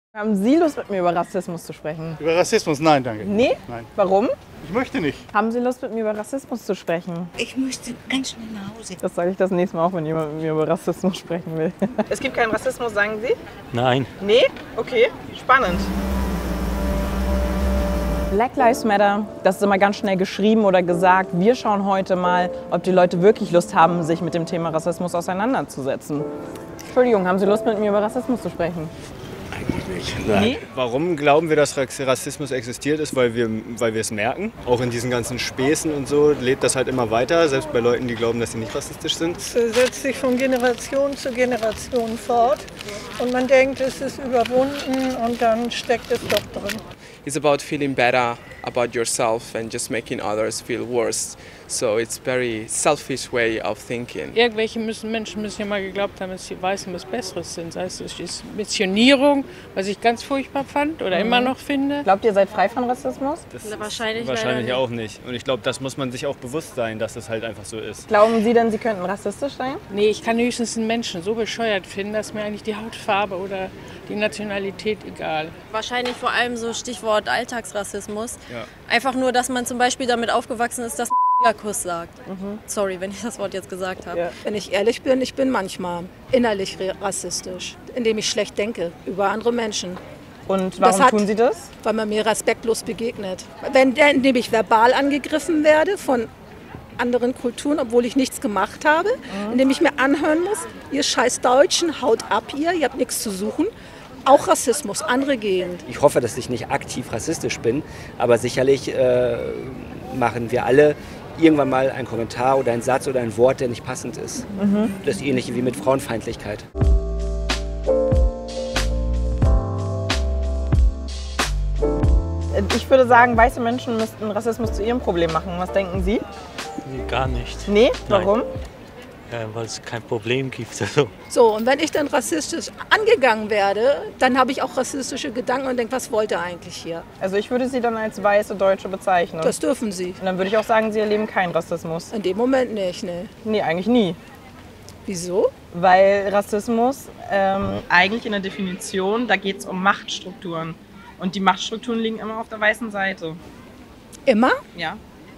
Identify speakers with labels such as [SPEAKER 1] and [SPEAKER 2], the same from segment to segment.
[SPEAKER 1] Haben Sie Lust, mit mir über Rassismus zu sprechen?
[SPEAKER 2] Über Rassismus? Nein, danke.
[SPEAKER 1] Nee?
[SPEAKER 2] Nein.
[SPEAKER 1] Warum?
[SPEAKER 2] Ich möchte nicht.
[SPEAKER 1] Haben Sie Lust, mit mir über Rassismus zu sprechen?
[SPEAKER 3] Ich möchte ganz schnell nach Hause.
[SPEAKER 1] Das sage ich das nächste Mal auch, wenn jemand mit mir über Rassismus sprechen will. Es gibt keinen Rassismus, sagen Sie?
[SPEAKER 4] Nein.
[SPEAKER 1] Nee? Okay, spannend. Black Lives Matter, das ist immer ganz schnell geschrieben oder gesagt. Wir schauen heute mal, ob die Leute wirklich Lust haben, sich mit dem Thema Rassismus auseinanderzusetzen. Entschuldigung, haben Sie Lust, mit mir über Rassismus zu sprechen?
[SPEAKER 2] Eigentlich nicht. Nein.
[SPEAKER 1] Nee?
[SPEAKER 4] Warum glauben wir, dass Rassismus existiert ist? Weil wir es merken. Auch in diesen ganzen Späßen und so lebt das halt immer weiter, selbst bei Leuten, die glauben, dass sie nicht rassistisch sind.
[SPEAKER 5] Es setzt sich von Generation zu Generation fort und man denkt, es ist überwunden und dann steckt es doch drin.
[SPEAKER 6] It's about feeling better about yourself and just making others feel worse. So it's very selfish way of thinking.
[SPEAKER 7] Irgendwelche Menschen müssen ja mal geglaubt haben, dass die Weißen was Besseres sind. Sei es ist Missionierung, was ich ganz furchtbar fand oder immer noch finde.
[SPEAKER 1] Glaubt ihr, seid frei von Rassismus?
[SPEAKER 4] Wahrscheinlich auch nicht. Und ich glaube, das muss man sich auch bewusst sein, dass das halt einfach so ist.
[SPEAKER 1] Glauben Sie denn, Sie könnten rassistisch sein?
[SPEAKER 7] Nee, ich kann höchstens einen Menschen so bescheuert finden, dass mir eigentlich die Hautfarbe oder die Nationalität egal.
[SPEAKER 8] Wahrscheinlich vor allem so Stichwort Alltagsrassismus.
[SPEAKER 4] Ja.
[SPEAKER 8] Einfach nur, dass man zum Beispiel damit aufgewachsen ist, dass man Kuss sagt. Sorry, wenn ich das Wort jetzt gesagt habe.
[SPEAKER 1] Ja.
[SPEAKER 9] Wenn ich ehrlich bin, ich bin manchmal innerlich rassistisch, indem ich schlecht denke über andere Menschen.
[SPEAKER 1] Und warum tun Sie das?
[SPEAKER 9] Weil man mir respektlos begegnet. Indem ich verbal angegriffen werde von anderen Kulturen, obwohl ich nichts gemacht habe, indem ich mir anhören muss, ihr scheiß Deutschen, haut ab ihr habt nichts zu suchen. Auch Rassismus, andere gehend.
[SPEAKER 10] Ich hoffe, dass ich nicht aktiv rassistisch bin, aber sicherlich machen wir alle irgendwann mal einen Kommentar oder einen Satz oder ein Wort, der nicht passend ist. Das Ähnliche wie mit Frauenfeindlichkeit.
[SPEAKER 1] Ich würde sagen, weiße Menschen müssten Rassismus zu ihrem Problem machen. Was denken Sie?
[SPEAKER 4] Nee, gar nicht.
[SPEAKER 1] Nee? Warum?
[SPEAKER 4] Weil es kein Problem gibt. Also.
[SPEAKER 9] So, und wenn ich dann rassistisch angegangen werde, dann habe ich auch rassistische Gedanken und denke, was wollt ihr eigentlich hier?
[SPEAKER 1] Also ich würde Sie dann als weiße Deutsche bezeichnen.
[SPEAKER 9] Das dürfen Sie.
[SPEAKER 1] Und dann würde ich auch sagen, Sie erleben keinen Rassismus.
[SPEAKER 9] In dem Moment nicht, ne.
[SPEAKER 1] Nee, eigentlich nie.
[SPEAKER 9] Wieso?
[SPEAKER 1] Weil Rassismus eigentlich in der Definition, da geht es um Machtstrukturen. Und die Machtstrukturen liegen immer auf der weißen Seite.
[SPEAKER 9] Immer?
[SPEAKER 1] Ja.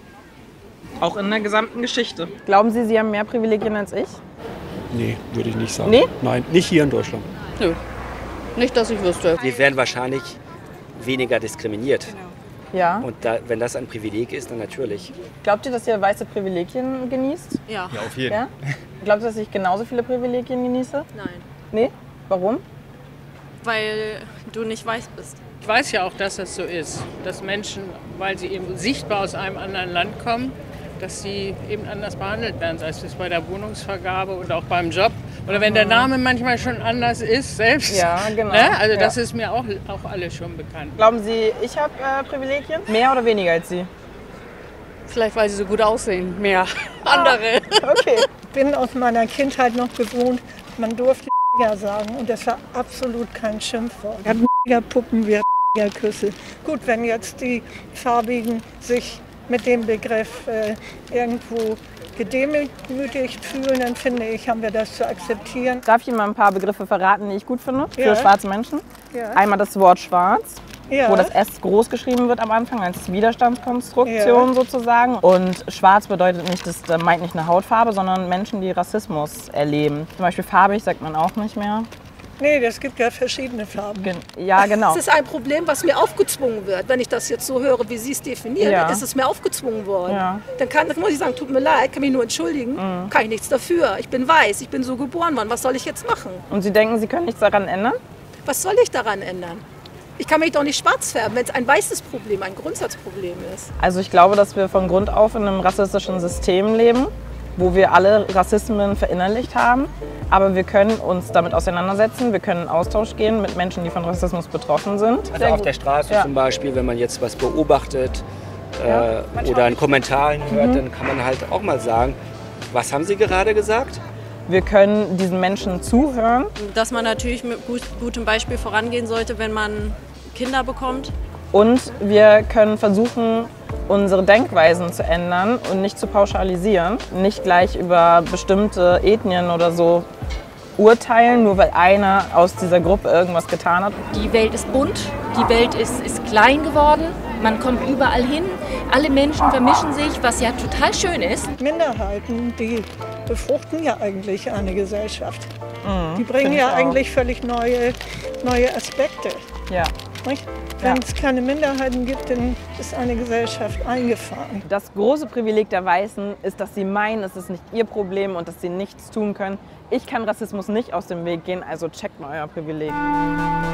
[SPEAKER 1] Auch in der gesamten Geschichte. Glauben Sie, Sie haben mehr Privilegien als ich?
[SPEAKER 11] Nee, würde ich nicht sagen.
[SPEAKER 1] Nee?
[SPEAKER 11] Nein, nicht hier in Deutschland.
[SPEAKER 8] Nö, nicht, dass ich wüsste.
[SPEAKER 10] Wir werden wahrscheinlich weniger diskriminiert.
[SPEAKER 1] Ja.
[SPEAKER 10] Und wenn das ein Privileg ist, dann natürlich.
[SPEAKER 1] Glaubt ihr, dass ihr weiße Privilegien genießt?
[SPEAKER 8] Ja.
[SPEAKER 4] Ja, auf jeden.
[SPEAKER 1] Ja? Glaubt ihr, dass ich genauso viele Privilegien genieße?
[SPEAKER 8] Nein,
[SPEAKER 1] Nee? Warum?
[SPEAKER 8] weil du nicht weiß bist.
[SPEAKER 7] Ich weiß ja auch, dass das so ist, dass Menschen, weil sie eben sichtbar aus einem anderen Land kommen, dass sie eben anders behandelt werden, sei es bei der Wohnungsvergabe oder auch beim Job. Oder wenn der Name manchmal schon anders ist, selbst.
[SPEAKER 1] Ja, genau.
[SPEAKER 7] Ne? Also das
[SPEAKER 1] Ja.
[SPEAKER 7] ist mir auch alles schon bekannt.
[SPEAKER 1] Glauben Sie, ich habe Privilegien? Mehr oder weniger als Sie?
[SPEAKER 8] Vielleicht, weil sie so gut aussehen, mehr. Andere.
[SPEAKER 1] Okay.
[SPEAKER 5] Ich bin aus meiner Kindheit noch gewohnt, man durfte sagen und das war absolut kein Schimpfwort. Wir hatten Puppen, wir hatten Küsse. Gut, wenn jetzt die Farbigen sich mit dem Begriff irgendwo gedemütigt fühlen, dann finde ich, haben wir das zu akzeptieren.
[SPEAKER 1] Darf ich Ihnen mal ein paar Begriffe verraten, die ich gut finde für
[SPEAKER 5] Ja.
[SPEAKER 1] schwarze Menschen?
[SPEAKER 5] Ja.
[SPEAKER 1] Einmal das Wort schwarz,
[SPEAKER 5] Ja.
[SPEAKER 1] wo das S groß geschrieben wird am Anfang als Widerstandskonstruktion sozusagen. Und schwarz bedeutet nicht, das meint nicht eine Hautfarbe, sondern Menschen, die Rassismus erleben. Zum Beispiel farbig sagt man auch nicht mehr.
[SPEAKER 5] Nee, das gibt ja verschiedene Farben.
[SPEAKER 1] Ja, genau.
[SPEAKER 9] Das ist ein Problem, was mir aufgezwungen wird. Wenn ich das jetzt so höre, wie Sie es definieren,
[SPEAKER 1] Ja.
[SPEAKER 9] dann ist es mir aufgezwungen worden.
[SPEAKER 1] Ja.
[SPEAKER 9] Dann muss ich sagen, tut mir leid, kann mich nur entschuldigen, kann ich nichts dafür. Ich bin weiß, ich bin so geboren worden, was soll ich jetzt machen?
[SPEAKER 1] Und Sie denken, Sie können nichts daran ändern?
[SPEAKER 9] Was soll ich daran ändern? Ich kann mich doch nicht schwarz färben, wenn es ein weißes Problem, ein Grundsatzproblem ist.
[SPEAKER 1] Also ich glaube, dass wir von Grund auf in einem rassistischen System leben, wo wir alle Rassismen verinnerlicht haben. Aber wir können uns damit auseinandersetzen, wir können in Austausch gehen mit Menschen, die von Rassismus betroffen sind.
[SPEAKER 10] Also auf der Straße zum Beispiel, wenn man jetzt was beobachtet oder einen Kommentar hört, dann kann man halt auch mal sagen, was haben Sie gerade gesagt?
[SPEAKER 1] Wir können diesen Menschen zuhören.
[SPEAKER 8] Dass man natürlich mit gutem Beispiel vorangehen sollte, wenn man Kinder bekommt.
[SPEAKER 1] Und wir können versuchen, unsere Denkweisen zu ändern und nicht zu pauschalisieren. Nicht gleich über bestimmte Ethnien oder so urteilen, nur weil einer aus dieser Gruppe irgendwas getan hat.
[SPEAKER 12] Die Welt ist bunt, die Welt ist klein geworden, man kommt überall hin, alle Menschen vermischen sich, was ja total schön ist.
[SPEAKER 5] Minderheiten, die befruchten ja eigentlich eine Gesellschaft. Die bringen ja eigentlich völlig neue Aspekte.
[SPEAKER 1] Ja.
[SPEAKER 5] Wenn es keine Minderheiten gibt, dann ist eine Gesellschaft eingefahren.
[SPEAKER 1] Das große Privileg der Weißen ist, dass sie meinen, es ist nicht ihr Problem und dass sie nichts tun können. Ich kann Rassismus nicht aus dem Weg gehen, also checkt mal euer Privileg.